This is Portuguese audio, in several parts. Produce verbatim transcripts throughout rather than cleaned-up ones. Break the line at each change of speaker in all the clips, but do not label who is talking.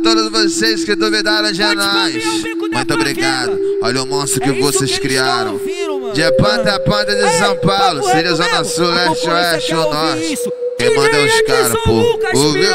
todos vocês que duvidaram de nós. Muito obrigado. Olha o monstro que vocês criaram. De Panta a Panta de São Paulo, seja Zona Sul, Leste, Oeste ou Norte. Quem manda é os caras, pô. Ouviu?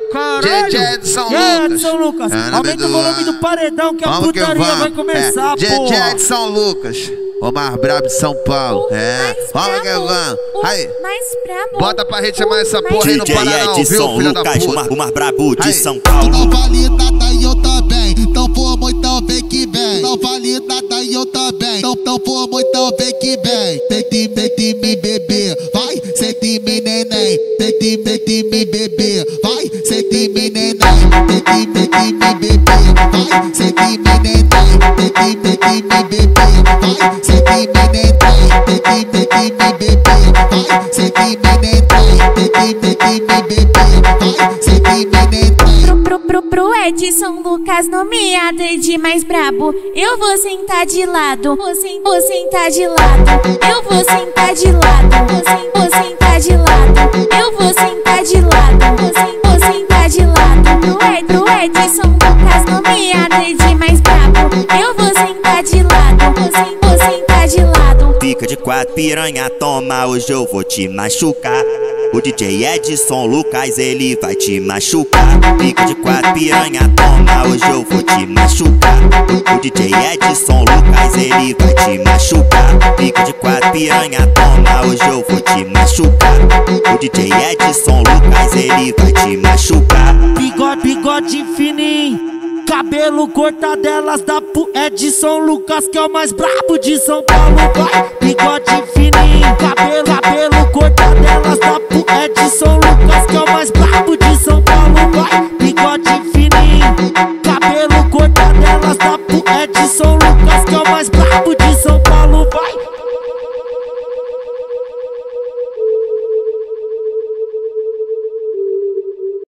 D J Edson Lucas.
Aumenta o volume do paredão que a putaria vai começar, pô.
D J Edson Lucas. O mais brabo de São Paulo. É. Vamos que vamos. Aí. Bota pra gente chamar essa porra aí no Paraná, viu, filho da puta?
O mais brabo de São Paulo.
Não vale nada e eu também. Não for muito, então vem que vem. Não vale nada e eu também. Não, não for muito, então vem que vem. Sente, sente me bebê. Vai, sente me neném. Sente, sente me bebê. Vai, sente me neném. Sente, sente me bebê. Vai, sente me neném. Sente, sente me bebê. Vai, sente me neném. Sente, sente me bebê. Vai, sente me neném. Sente, sente me bebê. Vai, sente me neném.
Pro, pro, pro Edson Lucas, nomeado de mais brabo. Eu vou sentar de lado, vou, sen, vou sentar de lado. Eu vou sentar de lado, vou, sen, vou sentar de lado. Eu vou sentar de lado, vou, sen, vou sentar de lado. Pro, Ed, pro Edson Lucas, nomeado de mais brabo. Eu vou sentar de lado, vou, sen, vou sentar de lado.
Fica de quatro, piranha, toma, hoje eu vou te machucar. O D J Edson Lucas, ele vai te machucar. Fica de quatro, piranha, toma, hoje eu vou te machucar. O D J Edson Lucas, ele vai te machucar. Fica de quatro, piranha, toma, hoje eu vou te machucar. O D J Edson Lucas, ele vai te machucar.
Bigode, bigode fininho, cabelo cortadelas da pu Edson Lucas, que é o mais brabo de São Paulo. Vai, bigode fininho, cabelo, cabelo cortadelas da pu Edson Lucas, que é o mais brabo de São Paulo. Vai, bigode fininho, cabelo cortadelas da pu Edson Lucas.